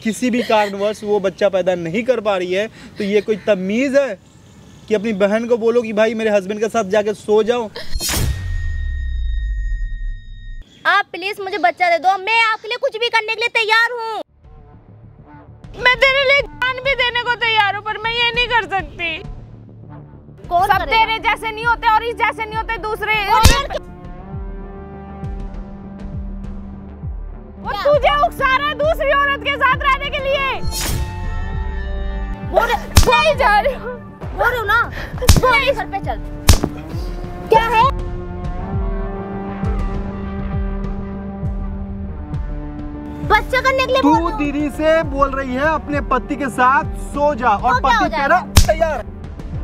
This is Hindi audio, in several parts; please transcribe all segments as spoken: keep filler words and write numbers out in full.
किसी भी कारणवश वो बच्चा पैदा नहीं कर पा रही है, तो ये कोई तमीज़ है कि अपनी बहन को बोलो कि भाई मेरे हस्बैंड के साथ जाके सो जाओ। आप प्लीज मुझे बच्चा दे दो, मैं आपके लिए कुछ भी करने के लिए तैयार हूँ। मैं तेरे लिए जान भी देने को तैयार हूँ, पर मैं ये नहीं कर सकती। कौन सब तेरे जैसे नहीं होते और इस जैसे नहीं होते दूसरे। वो तुझे उकसा रहा है दूसरी औरत के साथ रहने के लिए। बोल नहीं जा रही हूँ, बोल रही हूँ ना, बोल घर पे चल। क्या है? बच्चा करने के लिए तू दीदी से बोल रही है अपने पति के साथ सो जा, और पति तेरा तैयार है।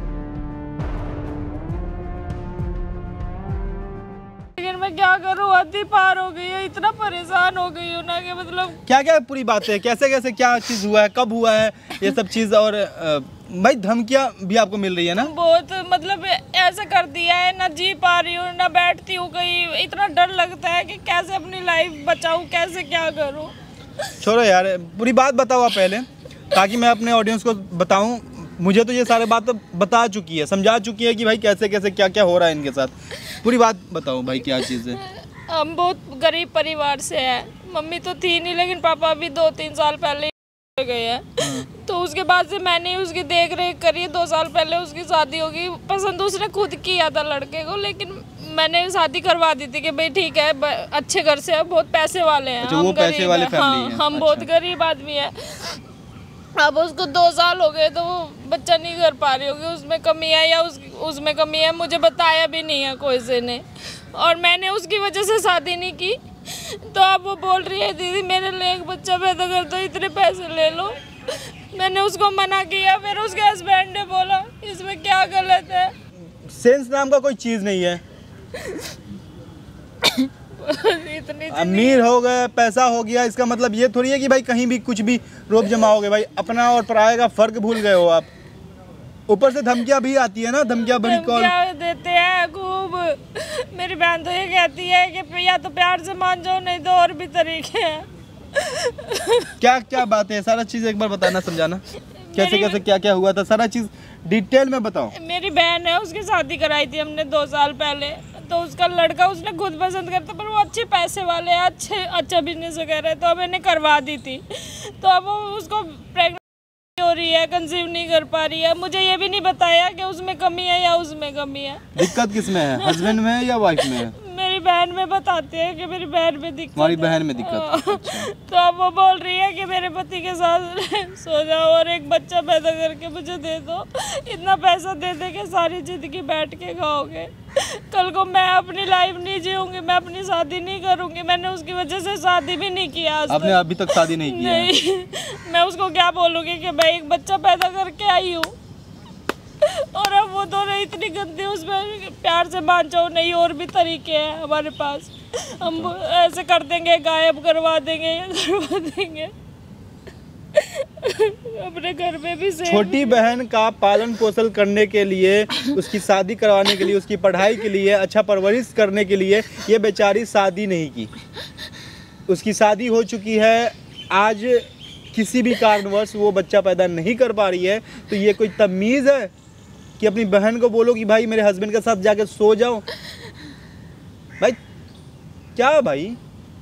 लेकिन मैं क्या करूँ, हद ही पार हो गई है, इतना परेशान हो गई हूँ ना कि मतलब क्या क्या पूरी बात है, कैसे कैसे क्या चीज हुआ है, कब हुआ है ये सब चीज, और भाई धमकियां भी आपको मिल रही है ना? बहुत मतलब ऐसा कर दिया है, ना जी पा रही हूँ ना बैठती हूँ कहीं। इतना डर लगता है कि कैसे अपनी लाइफ बचाऊँ, कैसे क्या करूँ। छोड़ो यार, पूरी बात बताओ आप पहले, ताकि मैं अपने ऑडियंस को बताऊं। मुझे तो ये सारे बात तो बता चुकी है, समझा चुकी है कि भाई कैसे कैसे क्या क्या हो रहा है इनके साथ। पूरी बात बताओ भाई, क्या चीज़ है? हम बहुत गरीब परिवार से हैं। मम्मी तो थी नहीं, लेकिन पापा अभी दो तीन साल पहले गए हैं। तो उसके बाद से मैंने उसकी देख रेख करी। दो साल पहले उसकी शादी होगी, पसंद उसने खुद किया था लड़के को, लेकिन मैंने शादी करवा दी थी कि भाई ठीक है, अच्छे घर से है, बहुत पैसे वाले हैं। अच्छा, हम वो पैसे वाले फैमिली हाँ, हैं। हम अच्छा। बहुत गरीब आदमी है। अब उसको दो साल हो गए तो वो बच्चा नहीं कर पा रही होगी। उसमें कमी है या उस उसमें कमी है, मुझे बताया भी नहीं है कोई से ने, और मैंने उसकी वजह से शादी नहीं की। तो अब वो बोल रही है दीदी मेरे लिए एक बच्चा पैदा कर दो, इतने पैसे ले लो। मैंने उसको मना किया, फिर उसके हस्बैंड ने बोला इसमें क्या गलत है। सेंस नाम का कोई चीज़ नहीं है। इतनी अमीर हो गए, पैसा हो गया, इसका मतलब ये थोड़ी है कि भाई कहीं भी कुछ भी रोब जमाओगे। भाई अपना और पराये का फर्क भूल गए हो आप। ऊपर से धमकियां भी आती है ना, धमकियां भरी कॉल देते हैं खूब। मेरी बहन तो ये कहती है कि या तो प्यार से मान जाओ, नहीं तो और भी तरीके हैं। क्या क्या बात है, सारा चीज एक बार बताना, समझाना कैसे कैसे क्या क्या हुआ था, सारा चीज डिटेल में बताओ। मेरी बहन है, उसकी शादी कराई थी हमने दो साल पहले। तो उसका लड़का उसने खुद पसंद करता, पर वो अच्छे पैसे वाले हैं, अच्छे अच्छा बिजनेस वगैरह है, तो अब मैंने करवा दी थी। तो अब वो उसको प्रेग्नेंट हो रही है, कंसीव नहीं कर पा रही है। मुझे ये भी नहीं बताया कि उसमें कमी है या उसमें कमी है। दिक्कत किसमें है, हस्बैंड में है या वाइफ में है? मेरी बहन में बताते हैं कि मेरी बहन में दिक्कत। हमारी बहन में दिक्कत है। अच्छा। तो अब वो बोल रही है कि मेरे पति के साथ सो जाओ और एक बच्चा पैदा करके मुझे दे दो। इतना पैसा दे दे के सारी जिंदगी बैठ के खाओगे। कल को मैं अपनी लाइफ नहीं जीऊंगी, मैं अपनी शादी नहीं करूंगी। मैंने उसकी वजह से शादी भी नहीं किया। आपने अभी तक शादी नहीं की? नहीं। मैं उसको क्या बोलूँगी कि मैं एक बच्चा पैदा करके आई हूँ, और अब वो दोनों इतनी गंदी, उसमें प्यार से मान जाओ, नहीं और भी तरीके हैं हमारे पास। हम ऐसे कर देंगे, गायब करवा देंगे, करवा देंगे। अपने घर में भी से छोटी बहन का पालन पोषण करने के लिए, उसकी शादी करवाने के लिए, उसकी पढ़ाई के लिए, अच्छा परवरिश करने के लिए ये बेचारी शादी नहीं की। उसकी शादी हो चुकी है, आज किसी भी कारणवश वो बच्चा पैदा नहीं कर पा रही है, तो ये कोई तमीज़ है कि अपनी बहन को बोलो कि भाई मेरे हस्बैंड के साथ जाके सो जाओ? भाई क्या भाई,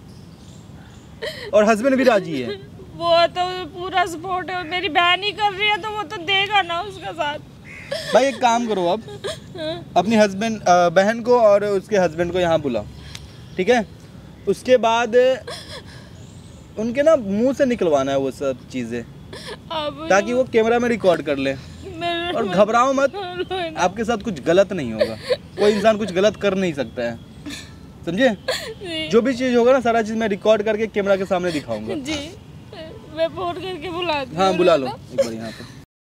और हस्बैंड भी राजी है? वो तो पूरा सपोर्ट है। मेरी बहन ही कर रही है तो वो तो देगा ना उसका साथ। भाई एक काम करो, अब अपनी हस्बैंड बहन को और उसके हस्बैंड को यहाँ बुलाओ, ठीक है? उसके बाद उनके ना मुंह से निकलवाना है वो सब चीज़ें, ताकि वो कैमरा में रिकॉर्ड कर ले। और घबराओ मत, आपके साथ कुछ गलत नहीं होगा। कोई इंसान कुछ गलत कर नहीं सकता है, समझे? जो भी चीज़ होगा ना, सारा चीज़ मैं रिकॉर्ड करके कैमरा के सामने दिखाऊंगा। जी, मैं फोन करके बुला दूँ। हाँ बुला लो एक बार यहाँ पे।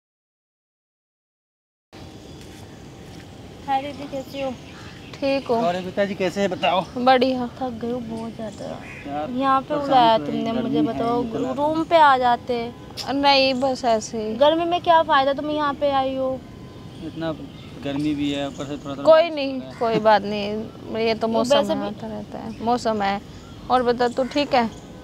हाय दीदी, कैसी हो? ठीक हो? और पिताजी कैसे हैं बताओ? बढ़िया। थक गई हूँ बहुत ज़्यादा। यहाँ पे बुलाया तुमने मुझे, बताओ रूम पे आ जाते। नहीं बस ऐसे ही। गर्मी में क्या फ़ायदा, तुम यहाँ पे आई हो। इतना गर्मी भी है, ऊपर से थोड़ा थोड़ा कोई नहीं, कोई बात नहीं, ये तो मौसम है, होता रहता है, मौसम है। और बता तू ठीक है?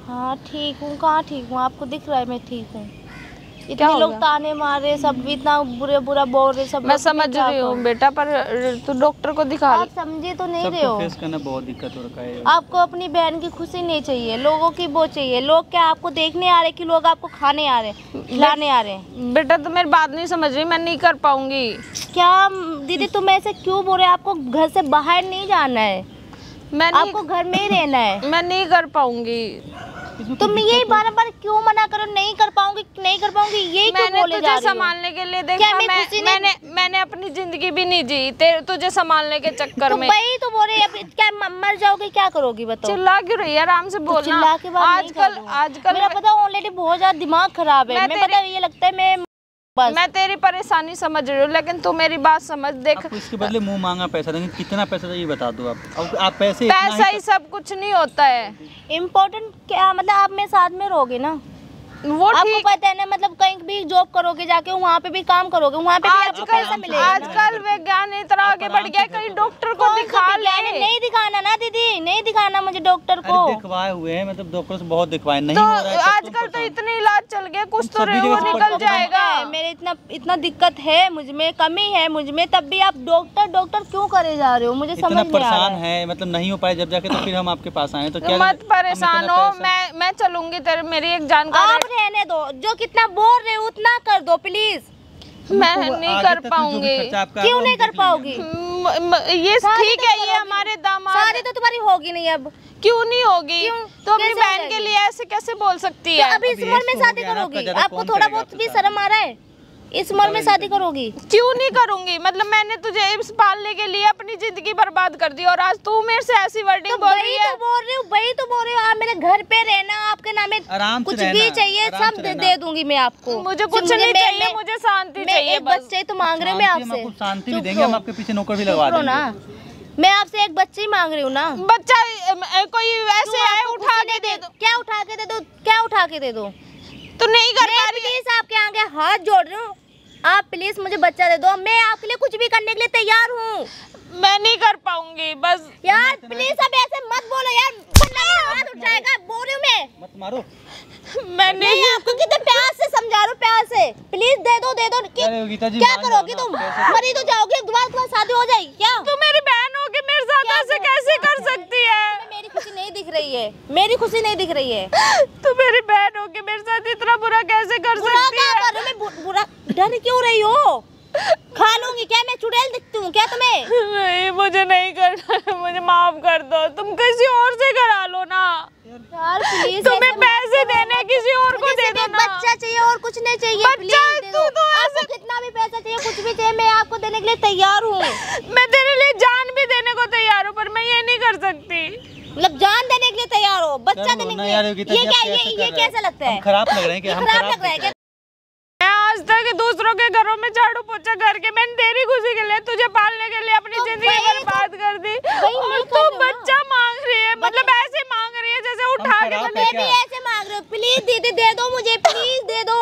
हाँ ठीक हूँ, कहाँ ठीक हूँ, आपको दिख रहा है मैं ठीक हूँ। इतने लोग ताने मारे, सब इतना बुरा बुरा बोल रहे सब। मैं समझ रही हूँ बेटा, पर तू डॉक्टर को दिखा। आप समझे तो नहीं रहे हो। फेस करना बहुत दिक्कत हो रखा है। आपको अपनी बहन की खुशी नहीं चाहिए, लोगों की वो चाहिए। लोग क्या आपको देखने आ रहे कि लोग आपको खाने आ रहे, खिलाने आ रहे? बेटा तो मेरी बात नहीं समझ रही, मैं नहीं कर पाऊंगी। क्या दीदी तुम ऐसे क्यों बोल रहे हो? आपको घर से बाहर नहीं जाना है, मैं आपको घर में ही रहना है। मैं नहीं कर पाऊंगी। तुम यही बार बार क्यों मना करो? नहीं कर पाऊंगी, नहीं कर पाऊंगी, यही क्यों बोले जा रही हो? संभालने के लिए देखा, मैं, मैं मैंने मैंने अपनी जिंदगी भी नहीं जी तेरे तुझे संभालने के चक्कर में। वही तो बोल रहे अब क्या मर जाओगे, क्या करोगी बताओ? चिल्ला क्यों रही है? आराम से बोलना। चिल्ला के बाद आजकल आजकल मेरा पता ऑलरेडी बहुत ज्यादा दिमाग खराब है। मैं पता ये लगता है मैं बस। मैं तेरी परेशानी समझ रही हूँ, लेकिन तू मेरी बात समझ। देख आपको इसके बदले मुंह मांगा पैसा देंगे, कितना पैसा चाहिए बता दो आप। अब आप पैसे पैसा ही सब कुछ नहीं होता है। इम्पोर्टेंट क्या मतलब आप मेरे साथ में रहोगे ना, वो आपको पता है ना, मतलब कहीं भी जॉब करोगे जाके, वहाँ पे भी काम करोगे, वहाँ पे भी आपको पैसा मिलेगा। आजकल विज्ञान इतना आगे बढ़ गया, कहीं डॉक्टर को दिखा ले। नहीं दिखाना ना दीदी, नहीं दिखाना मुझे डॉक्टर को। दिखवाए हुए हैं, मतलब डॉक्टर से बहुत दिखवाए, नहीं तो हो रहा है। आजकल तो इतने इलाज चल गए, कुछ तो निकल जाएगा। मेरे इतना इतना दिक्कत है, मुझ में कमी है मुझ में, तब भी आप डॉक्टर डॉक्टर क्यों करे जा रहे हो? मुझे समझ नहीं आ रहा है। परेशान है, मतलब नहीं हो पाए जब जाके, तो फिर हम आपके पास आए तो क्या? मत परेशान हो, मैं मैं चलूंगी तेरे। मेरी एक जानकारी। आप रहने दो, जो कितना बोल रहे हो उतना कर दो प्लीज। मैं नहीं कर पाऊंगी। क्यों नहीं कर पाओगी? ये ठीक है, ये हमारे दामाद। शादी तो तुम्हारी होगी नहीं अब। क्यों नहीं होगी? तो अपनी बहन के लिए ऐसे कैसे बोल सकती है? अभी इस उम्र में शादी करोगी? आपको थोड़ा बहुत भी शर्म आ रहा है? इस उम्र में शादी करोगी? क्यों नहीं करूंगी? मतलब मैंने तुझे इस पालने के लिए अपनी जिंदगी बर्बाद कर दी, और आज तू मेरे से ऐसी वर्डिंग तो बोल रही है। तो बोल रही हूँ, वही तो बोल रही हूँ। आप मेरे घर पे रहना, आपके नाम में कुछ भी चाहिए सब दे, दे दूंगी मैं आपको। मुझे कुछ नहीं चाहिए, मुझे शांति चाहिए। बच्चे तो मांग रही हूँ मैं आपसे, शांति भी देंगे हम, आपके पीछे नौकर भी लगवा देंगे ना। मैं आपसे एक बच्चे ही मांग रही हूँ ना। बच्चा कोई वैसे आए उठा के दे दो। क्या उठा के दे दो? क्या उठा के दे दो? तो नहीं कर पा रही। प्लीज आपके आगे हाथ जोड़ रही हूँ, आप प्लीज मुझे बच्चा दे दो। मैं आपके लिए कुछ भी करने के लिए तैयार हूँ। मैं नहीं कर पाऊंगी बस। यार प्लीज अब ऐसे मत बोलो यार, हाथ उठाएगा। बोल रही हूँ मैं, मत मारो। मैं नहीं, आपको कितने प्यार से समझा रहा हूँ, प्यार से। प्लीज दे दो, दे दो। क्या करोगी तुम? मरी तो जाओगी, दोबारा तुम्हारी शादी हो जाएगी क्या? तू मेरी बहन होगी, मेरे साथ ऐसे कैसे कर सकती है? मेरी खुशी नहीं दिख रही है, मेरी खुशी नहीं दिख रही है। तू मेरी बहन होगी, मेरे साथ इतना बुरा कैसे कर सकती है? मैं बुरा डर क्यों रही हो? खा लूंगी क्या मैं? चुड़ैल दिखती हूँ क्या तुम्हें? नहीं, मुझे नहीं करना, मुझे माफ कर दो। तुम किसी और से करा लो ना यार प्लीज। तुम्हें पैसे देने किसी और को दे दो ना। बच्चा चाहिए और कुछ नहीं चाहिए। बच्चा तू तो ऐसे कितना भी पैसा चाहिए, कुछ भी चाहिए, मैं आपको देने के लिए तैयार हूँ। मैं तेरे लिए जान भी देने को तैयार हूँ, पर मैं ये नहीं कर सकती। मतलब जान देने के लिए तैयार हो, बच्चा देने के लिए? ये क्या, ये ये कैसा लगता है? खराब लग रहे हैं क्या? खराब लग रहा है क्या? मैं आज तक दूसरों के घरों में झाड़ू पोछा करके मैंने तेरी खुशी के लिए, तुझे पालने के लिए अपनी जिंदगी बर्बाद कर दी, और तू बच्चा मांग रही है। मतलब ऐसे मांग रही है जैसे उठा के। मैं भी ऐसे मांग रही हूँ, प्लीज दीदी दे दो मुझे, प्लीज दे दो।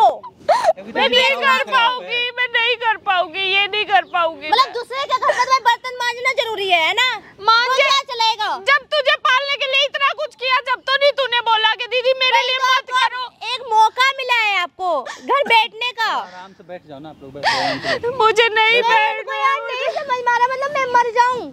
मैं नहीं कर पाऊंगी, मैं नहीं कर पाऊंगी, ये नहीं कर पाऊंगी। मतलब दूसरे के घर पर बर्तन मांजना जरूरी है ना? मांझे क्या चलेगा? जब तुझे पालने के लिए इतना कुछ किया, जब तो नहीं तूने बोला कि दीदी मेरे लिए मत करो। एक मौका मिला है आपको घर बैठने का। आराम से बैठ जाओ ना आप लोग। मुझे नहीं बैठना, नहीं समझ में आ रहा, मतलब मैं मर जाऊं।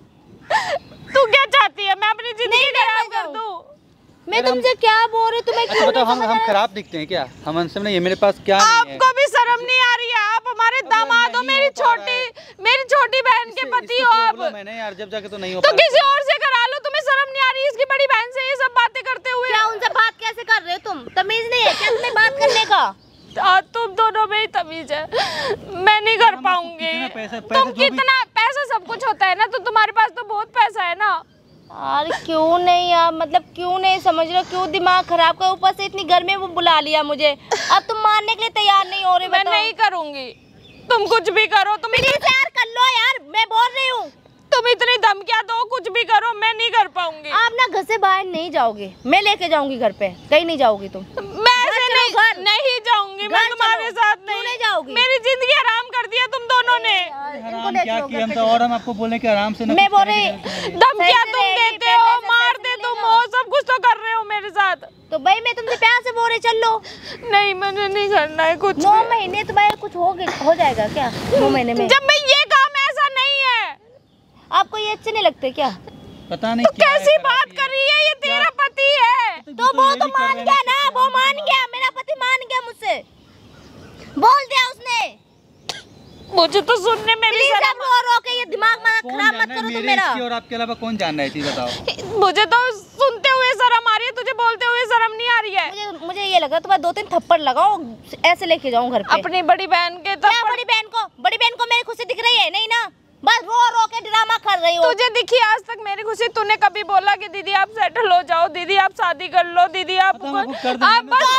तू क्या चाहती है? मैं अपनी जिंदगी खराब कर दूं? मैं तुमसे क्या बोल रही हूँ, तुम्हें क्यों? बताओ, हम हम खराब दिखते हैं क्या? हम अनसम नहीं है, मेरे पास क्या नहीं है। आपको भी शर्म नहीं आ रही है? आप हमारे दामाद हो, मेरी छोटी मेरी छोटी बहन के पति हो आप। मैंने यार जब जाके तो नहीं हो तो किसी और से करा लो। तुम्हें शर्म नहीं आ रही इसकी बड़ी बहन से ये सब बातें करते हुए? क्या उनसे बात कैसे कर रहे हो तुम? तमीज नहीं है क्या तुम्हें बात करने का? आ, तुम दोनों में ही तमीज है। मैं नहीं कर पाऊंगी। तुम कितना पैसा सब कुछ होता है ना, तो तुम्हारे पास तो बहुत पैसा है ना। यार क्यों नहीं यार, मतलब क्यों नहीं समझ रहे हो? क्यों दिमाग खराब कर? ऊपर से इतनी गर्मी वो बुला लिया मुझे, अब तुम मानने के लिए तैयार नहीं हो रहे। मैं नहीं करूंगी, तुम कुछ भी करो। तुम यार कर लो यार, मैं बोल रही हूँ। तुम इतनी धमकियां दो, कुछ भी करो, मैं नहीं कर पाऊंगी। आप ना घर से बाहर नहीं जाओगे, मैं लेके जाऊंगी घर पे। कहीं नहीं जाओगी तुम। मैं ऐसे नहीं, घर नहीं जाऊंगी, मैं तुम्हारे साथ नहीं, नहीं जाऊंगी। मेरी जिंदगी हराम कर दिया तुम दोनों ने। हराम क्या किया हम तो, और हम आपको बोले कि आराम से। मैं बोल रही धमकियां तुम देते हो, मारते तुम हो, सब कुछ तो कर रहे हो मेरे साथ। तो भाई मैं तुमसे प्यार से बोल रही चल लो। नहीं मुझे नहीं करना है कुछ। नौ महीने तुम्हारे कुछ हो हो जाएगा क्या नौ महीने में? जब मैं ये काम ऐसा नहीं है। आपको ये अच्छे नहीं लगते क्या? पता नहीं तो कैसी बात कर रही है, ये तेरा पति है। तो वो तो मान गया ना, वो मान गया, मेरा पति मान गया मुझसे, बोल दिया उसने। मुझे तो सुनने में भी शर्म। रो रो के ये दिमाग मत खराब मत करो तुम मेरा। और आपके अलावा कौन जान रहा है चीज बताओ। मुझे तो सुनते हुए शर्म आ रही है, तुझे बोलते हुए शर्म नहीं आ रही है। मुझे मुझे ये लग रहा है तुम्हारे दो तीन थप्पड़ लगाओ, ऐसे लेके जाऊं घर पे। अपनी बड़ी बहन के क्या बड़ी बहन को? बड़ी बहन को मेरी खुशी दिख रही है? नहीं ना, बस रो रो के ड्रामा कर रही हो। तुझे दिखी आज तक मेरी खुशी? तूने कभी बोला कि दीदी आप सेटल हो जाओ, दीदी आप शादी कर लो, दीदी आप आप बस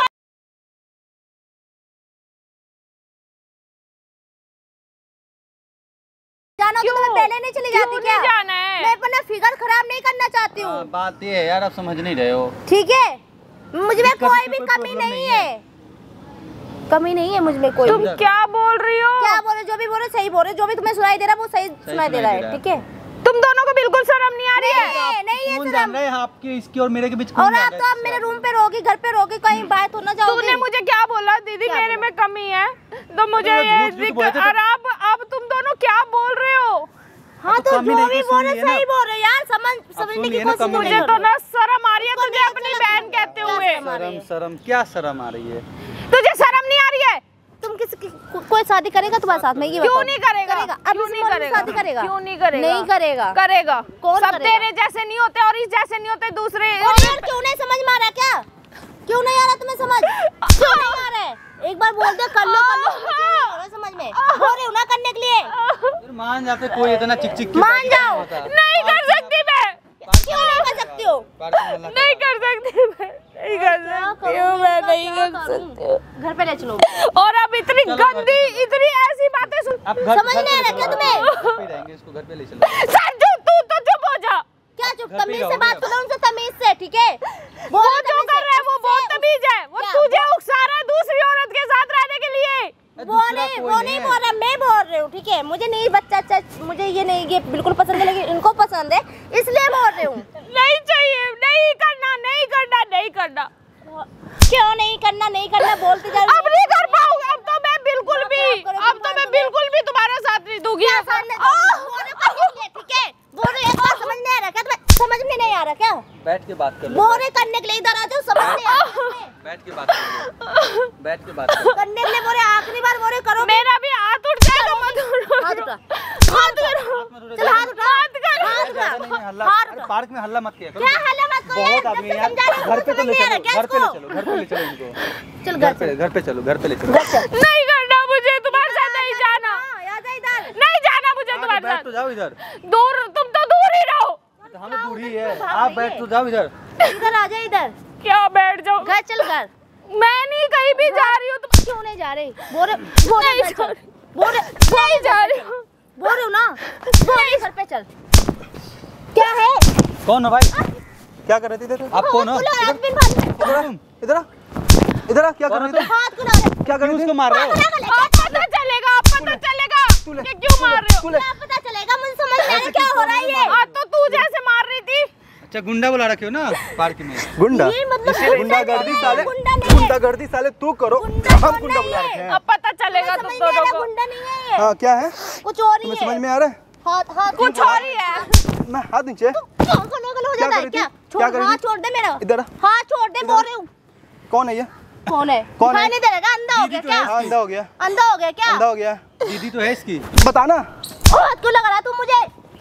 जाना तो मैं पहले नहीं चली जाती क्या? जाना है? मैं अपना फिगर खराब नहीं करना चाहती हूँ। बात ये है यार, आप समझ नहीं रहे हो। ठीक है, मुझ में कोई भी कमी नहीं है, कमी नहीं है मुझ में कोई। तुम क्या बोल रही हो? क्या बोल रहे? जो भी बोल रहे सही बोल रहे, जो भी तुम्हें सुनाई दे रहा है वो सही सुनाई दे रहा है। ठीक है, तुम दोनों को बिल्कुल शर्म नहीं आ रही है? नहीं है कौन शर्म। जान रहा है आपके इसके और मेरे के बीच? और आप तो अब मेरे रूम पे रहोगी, घर पे रहोगी, कहीं बाहर तो ना जाओगी। तूने मुझे क्या बोला? दीदी मेरे में कमी है तो मुझे ये दिक्कत। और अब अब तुम दोनों क्या बोल रहे हो? हाँ तो जो भी बोल रहे सही बोल रहे यार, समझ समझने की कोशिश। मुझे तो ना शर्म आ रही है तुझे अपनी बहन कहते हुए। शर्म शर्म क्या शर्म आ रही है? तुझे शर्म नहीं आ रही है? तुम किसी को, कोई शादी करेगा तुम्हारे साथ में? ये क्यों नहीं करेगा? करेगा अब क्यों नहीं करेगा? शादी करेगा? क्यों नहीं करेगा? नहीं करेगा। करेगा। कौन सब करेगा? तेरे जैसे नहीं होते और इस जैसे नहीं होते दूसरे। और यार क्यों नहीं समझ में आ रहा क्या? क्यों नहीं आ रहा तुम्हें समझ? क्यों नहीं आ रहा है? एक बार बोल दो कर लो कर लो, क्यों नहीं आ रहा समझ में? बोल रही हूँ ना करने के लिए। मान जाते, कोई इतना चिक चिक मान जाओ। नहीं कर सकती मैं। क्यों नहीं कर सकती हो? नहीं कर सकती मैं, नहीं कर सकती हूँ मैं, नहीं कर सकती हूँ। घर पे ले चलो। और अब इतनी गंदी इतनी ऐसी बातें सुन, समझ नहीं आ रहा क्या तुम्हें? रहेंगे इसको घर पे ले चलो। संजू तू तो चुप हो जा। क्या चुप? तमीज से बात करो उनसे, तमीज से। ठीक है, वो जो कर रहा है वो बहुत तमीज है। वो तुझे उकसा रहा है दूसरी औरत के साथ रहने के लिए। वो नहीं वो नहीं बोल रहा, मैं बोल रही हूँ। ठीक है, मुझे नहीं बच्चा अच्छा, मुझे ये नहीं, ये बिल्कुल पसंद है, लेकिन इनको पसंद है इसलिए बोल रही हूँ। नहीं चाहिए, नहीं करना, नहीं करना, नहीं करना। क्यों नहीं करना? नहीं करना बोलते जा। अब नहीं कर पाऊंगा। अब तो मैं बिल्कुल भी अब तो मैं बिल्कुल भी तुम्हारा साथ नहीं दूंगी। ठीक है, बोल रहे एक बात समझ नहीं आ रहा क्या तुम्हें? समझ में नहीं आ रहा क्या? बैठ के बात कर लो। बोल रहे करने के लिए इधर आ जाओ, समझ नहीं आ रहा। बैठ के बात कर लो। बैठ के बात कर लो। करने के लिए बोल रहे, आखिरी बार बोल रहे करो। मेरा भी हाथ उठ जाएगा। मत उठो। हाथ उठा, हाथ उठा, चल हाथ उठा, हाथ कर, हाथ उठा, हल्ला, हाथ अरे उठा। पार्क में हल्ला मत किया करो। क्या हल्ला मत करो यार, बहुत आदमी जब से यार। समझा रही हूँ, घर पे तो समझ ले नहीं आ रहा चलो, क्या घर पे ले इसको? चलो, घर पे ले चलो इनको। चल घर घर पे घर पे चलो, घर पे ले चलो। नहीं करना मुझे तुम्हारे साथ, नहीं जाना, इधर नहीं जाना मुझे तुम्हारे बैठ साथ। तो जाओ इधर। दूर, तुम तो दूर ही रहो। हम दूर ही है, आप बैठ तो जाओ इधर। इधर आ जा, इधर क्या बैठ जाओ? घर चल घर। मैं नहीं कहीं भी जा रही हूँ। तुम क्यों नहीं जा रहे? बोल रहे बोल रहे नहीं घर जा चल, बोल रहे नहीं जा रही हूँ। बोल रही हूँ ना, बोल रही घर पे चल। क्या है? कौन हो भाई? क्या कर रहे थे इधर? आप कौन हो? हाथ बिन भाग। इधर आ, इधर आ, इधर आ, क्या कर रहे थे? हाथ क्यों लगा रहे? क्या कर रहे थे? उसको मार रहे हो? आप पता चलेगा, आप पता चलेगा कि क्यों मार रहे हो। क्या पता चलेगा? मुझे समझ नहीं आ रहा क्या हो रहा है ये। आज तो तू जैसे मार रही थी। अच्छा गुंडा बुला रखे हो ना पार्क में? गुंडा? ये मतलब गुंडागर्दी साले, गुंडा नहीं है। गुंडागर्दी साले तू करो, गुंडा हम कौन गुंडा नहीं बुला है? रखे हैं। अब पता चलेगा तुम समझ नहीं आ दोनों रहा, को। गुंडा नहीं है ये। हाँ क्या है? कुछ और ही तुम्हें है। समझ में आ रहा है? हाथ हाथ कुछ और ही है। मैं हाथ नीचे। क्यों गलो गलो हो क्या जाता कर है रही क्या? थी? छोड़, क्या कर रही हाथ थी? छोड़ दे मेरा। इधर आ। हाथ छोड़ दे, बोल रही हूँ। कौन है ये? कौन है? कौन है? दिखाई नहीं दे रहा? अंधा हो गया क्या? हाँ, अंधा हो गया। अंधा हो गया क्या? अंधा हो गया। दीदी तो है इसकी। बताना। हाथ क्यों लगा रहा तू मुझे?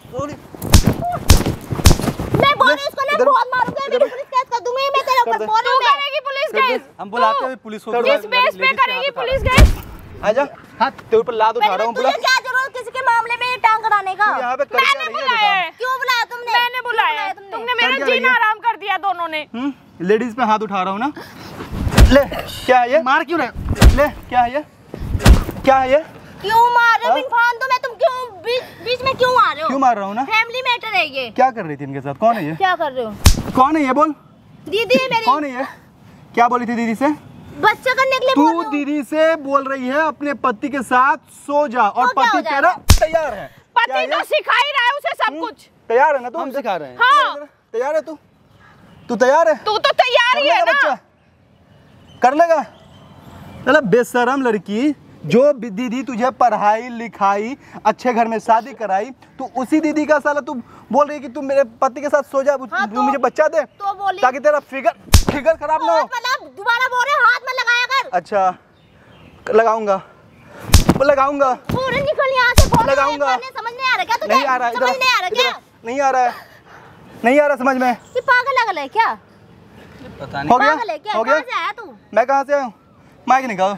मैं बोल रही हूँ इसको ना, बहुत मारूंगी, मेरी पुलिस केस कर दूंगी मैं तेरे ऊपर। बोल रही हूँ मैं। करेगी पुलिस केस? हम बुलाते हैं पुलिस को। किस बेस पे करेगी पुलिस केस? आजा, हाथ तेरे ऊपर लाद उठा रहा हूँ। बुला। तुझे क्या जरूरत किसी के मामले में टांग अड़ाने का? तू यहाँ पे कर क्या मैंने रही है बुलाया बता? है। क्यों बुलाया तुमने? मैंने बुलाया है। तुमने मेरा क्या रही जीना है? आराम कर दिया दोनों ने। हम्म, लेडीज पे हाथ उठा रहा हूँ ना। ले, क्या है ये? मार क्यों रहे? ले, क्या है ये? क्या है ये? क्यों मार रहे हो? बिन फान दो, मैं तुम क्यों बीच बीच में क्यों आ रहे हो? क्यों मार रहा हूँ ना? फैमिली मैटर है ये। क्या कर रही थी इनके साथ? कौन है ये? क्या कर रहे हो? कौन है ये? बोल। दीदी है मेरी। कौन है ये? क्या बोली थी दीदी से? बच्चा करने के लिए बोल तू रही हूँ। दीदी से बोल रही है अपने पति के साथ सो जा, और तो क्या पति हो जाएगा? तेरा तैयार है। क्या पति है तो ये? सिखा ही रहा है उसे सब हम्म, कुछ। तैयार है ना तू? हम सिखा रहे हैं। हाँ। तैयार है तू? तू तैयार है? तू तो तैयार ही है ना। बच्चा कर लेगा? चला बेशरम लड़की, जो दीदी तुझे पढ़ाई लिखाई अच्छे घर में शादी कराई, तू उसी दीदी का साला तू बोल रही है कि तू मेरे पति के साथ सो जा, हाँ, तू मुझे बच्चा दे तो बोली ताकि तेरा फिगर फिगर खराब ना हो। मतलब दोबारा बोल रहे हाथ में लगाया कर। अच्छा लगाऊंगा लगाऊंगा पूरे निकल यहाँ से। बोल लगाऊंगा। समझ नहीं आ रहा क्या तुझे? नहीं आ रहा है, समझ नहीं आ रहा क्या? नहीं आ रहा है, नहीं आ रहा समझ में। ये पागल लगल है क्या? पता नहीं हो गया पागल है क्या? हो गया। कहाँ से आया तू? मैं कहाँ से आया हूँ? माइक निकालो,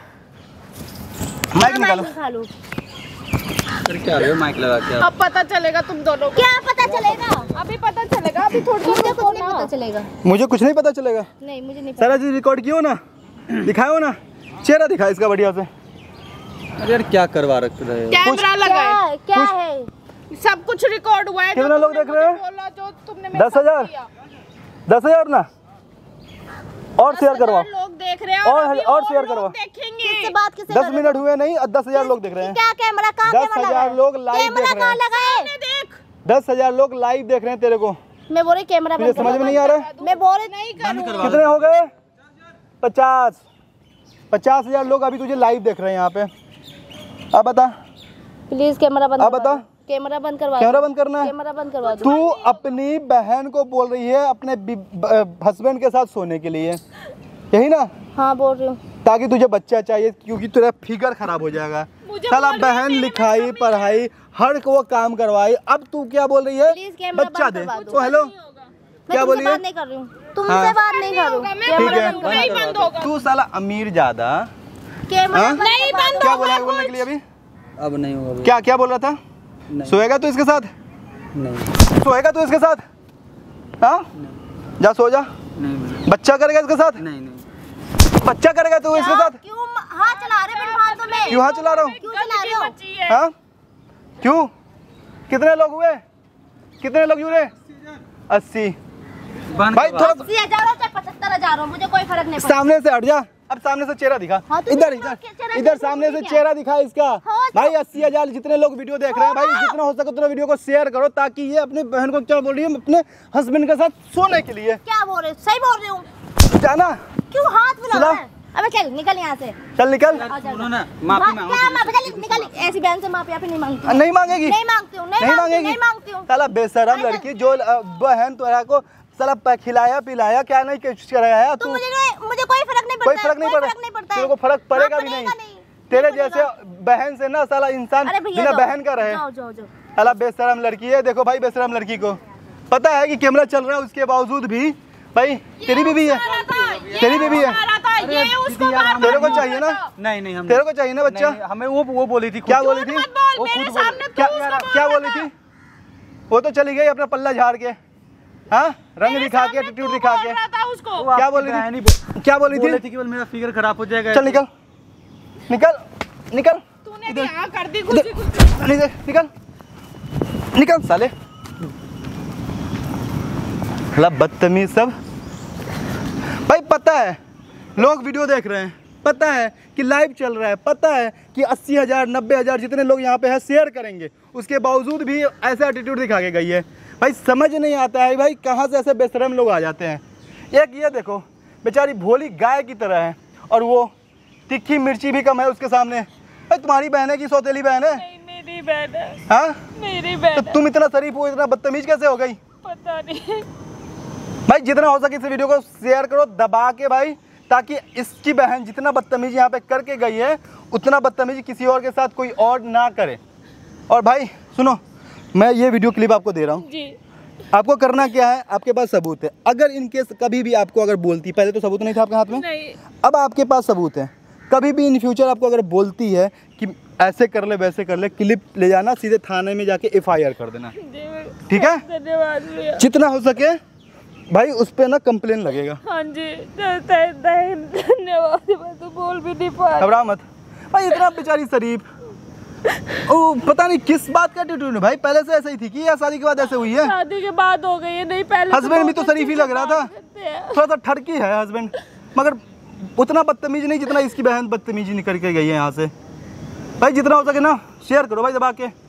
माइक निकालो। निकालो। फिर क्या रहे हो माइक लगा के? अब पता चलेगा तुम दोनों को। क्या पता चलेगा? अभी पता चलेगा, अभी थोड़ी देर मुझे में कुछ नहीं पता चलेगा। मुझे कुछ नहीं पता चलेगा। नहीं मुझे नहीं पता। सारा चीज रिकॉर्ड किया हो ना, दिखाओ ना, चेहरा दिखा इसका बढ़िया से। अरे यार क्या करवा रखे हो? कैमरा लगा है, क्या है? सब कुछ रिकॉर्ड हुआ है। जो कितने लोग तुमने देख रहे हैं? मुझे बोला, जो तुमने मेरे दस साथ हजार किया। दस हजार ना और शेयर करवाओ। लोग देख रहे हैं और- अभी और शेयर लोग करवाओ। देखेंगे। किससे बात किससे दस कर रहे मिनट हुए नहीं, दस हजार लोग देख रहे हैं। क्या कैमरा कहाँ? दस कैमरा हजार लगा है? लोग लाइव कैमरा देख रहे कहाँ हैं। लगा है? देख दस हजार लोग लाइव देख रहे हैं तेरे को। मैं बोल रही कैमरा तुझे बंद समझ करो। में नहीं आ रहा है? मैं बोल रही नहीं करूँगा। कितने हो गए? पचास पचास हजार लोग अभी तुझे लाइव देख रहे हैं यहाँ पे। अब बता, प्लीज कैमरा बंद अब करवा बता। दो। कैमरा बंद करवा कैमरा दो। बंद करना है? कैमरा बंद करवा दो। तू अपनी बहन को बोल रही है अपने हस्बैंड के साथ सोने के लिए, यही ना? हाँ बोल रही हूँ। ताकि तुझे बच्चा चाहिए, क्योंकि तेरा फिगर खराब हो जाएगा। मुझे साला बोल रही है बहन मेरे लिखाई में पढ़ाई हर वो काम करवाई, अब तू क्या बोल रही है? प्लीज कैमरा बच्चा बंद दे। करवा दो। तो हेलो मैं क्या तुमसे बोलिए? बात नहीं कर रही हूँ। तुमसे हाँ। बात नहीं कर रही हूँ। मैं ठीक कैमरा है, बंद करवा नहीं दो। बंद होगा। तू साला अमीर ज्यादा। कैमरा हाँ? बंद नहीं करवा बंद दो। क्या होगा बोला बोलने कुछ। के लिए अभी? अब नहीं होगा। क्या क्या बोल रहा था? नहीं। सोएगा तू इसके साथ? नहीं सोएगा तू इसके साथ? हाँ जा सो जा। नहीं बच्चा करेगा इसके साथ? नहीं नहीं बच्चा करेगा तू इसके क्या? साथ? क्यों हाथ चला रहे बिन फालतू में? क्यों हाथ चला रहा हूँ? क्यों चला रहे हो? बच्ची है। हाँ क्यों? कितने लोग हुए? कितने लोग जुड़े? अस्सी। बंद भाई करवा। थोड़ा अस्सी हजार हो चाहे पचहत्तर हजार हो, मुझे कोई फर्क नहीं पड़ता। सामने से हट जा। अब सामने से चेहरा दिखा। हाँ, तो इधर ये इधर चेहरा इधर दिखा सामने से क्या? चेहरा दिखा इसका। हाँ, तो- भाई अस्सी हजार जितने लोग वीडियो देख रहे हैं भाई, जितना हो सके उतना वीडियो को शेयर करो, ताकि ये अपने बहन को क्या बोल रही है, अपने हस्बैंड के साथ सोने के लिए क्या बोल रहे हो? सही बोल रही हूँ। जाना। क्यों हाथ मिला सुना? रहा है? अबे चल निकल यहाँ से। चल निकल। आ जा, सुनो जा। ना, माफी मा- मांगो क्या तुमसे। माफी? चल निकल। ऐसी बहन से माफी नहीं मांगती हूँ। नहीं मांगेगी? नहीं मांगती हूँ। नहीं नहीं मांगती मांगेगी? नहीं मांगती हूँ। साला बेशरम अरे लड़की, जो अ, बहन तोरा को साला प- खिलाया पिलाया क्या नहीं कुछ कराया तो तू। मुझे नहीं- मुझे कोई फर्क नहीं पड़ता कोई है, फर्क नहीं कोई पड़ा। फर्क नहीं पड़ता है। तेरे को फर्क पड़ेगा हाँ, भी नहीं। पड़ेगा नहीं। तेरे नहीं जैसे बहन से ना साला इंसान अरे भैया बिना जाओ, बहन का रहे। जाओ जाओ जाओ। साला बेशरम लड़की है। देखो भाई बेशरम लड़की को पता है कि कैमरा चल रहा है, उसके बावजूद भी भाई तेरी बीवी है, तेरी बीवी है, ये उसको बार-बार तेरे को बोल चाहिए रहा ना, था। नहीं नहीं हम तेरे को चाहिए ना बच्चा। नहीं, हमें वो वो बोली थी। क्या खुद। बोली थी? मत बोल, वो मेरे खुद बोल- सामने क्या तू उसको बोल क्या रहा बोली था। थी? वो तो चली गई अपना पल्ला झाड़ के, हाँ रंग मेरे दिखा के सामने एटीट्यूड तू दिखा बोल के। रहा था उसको। वो क्या आपकी बोली बहन थी? ही बो- क्या बोली बोले थी? थी कि बोल मेरा फिगर खराब हो जाएगा। चल निकल निकल निकल तूने भी हाँ कर दी खुशी खुशी। निकल निकल निकल साले बदतमीज सब। भाई पता है लोग वीडियो देख रहे हैं, पता है कि लाइव चल रहा है, पता है कि अस्सी हज़ार नब्बे हज़ार जितने लोग यहाँ पे हैं शेयर करेंगे, उसके बावजूद भी ऐसा एटीट्यूड दिखा के गई है। भाई समझ नहीं आता है भाई कहाँ से ऐसे बेशरम लोग आ जाते हैं। एक ये देखो बेचारी भोली गाय की तरह है और वो तिखी मिर्ची भी कम है उसके सामने। भाई तुम्हारी बहन है कि सौतेली बहन है? नहीं मेरी बहन है, हाँ मेरी तो बहन है। तुम इतना शरीफ हो, इतना बदतमीज कैसे हो गई? पता नहीं। भाई जितना हो सके इस वीडियो को शेयर करो दबा के भाई, ताकि इसकी बहन जितना बदतमीजी यहाँ पे करके गई है उतना बदतमीजी किसी और के साथ कोई और ना करे। और भाई सुनो, मैं ये वीडियो क्लिप आपको दे रहा हूँ, जी आपको करना क्या है, आपके पास सबूत है। अगर इनकेस कभी भी आपको अगर बोलती, पहले तो सबूत नहीं था आपके हाथ में, नहीं अब आपके पास सबूत है, कभी भी इन फ्यूचर आपको अगर बोलती है कि ऐसे कर ले वैसे कर ले, क्लिप ले जाना सीधे थाने में जाके एफ आई आर कर देना, जी ठीक है? धन्यवाद भैया। जितना हो सके भाई उस पर ना कंप्लेन लगेगा। हाँ जी धन्यवाद। मैं तो बोल भी नहीं पा रही। घबरा मत भाई, इतना बेचारी शरीफ, ओ पता नहीं किस बात का एटीट्यूड है भाई। पहले से ऐसे ही थी कि या शादी के बाद ऐसे हुई है? शादी के बाद हो गई है, नहीं पहले हस्बैंड भी तो शरीफ ही लग रहा था, था। थोड़ा सा ठड़की है हस्बैंड, मगर उतना बदतमीज नहीं जितना इसकी बहन बदतमीजी निकल के गई है यहाँ से। भाई जितना हो सके ना शेयर करो भाई दबा के।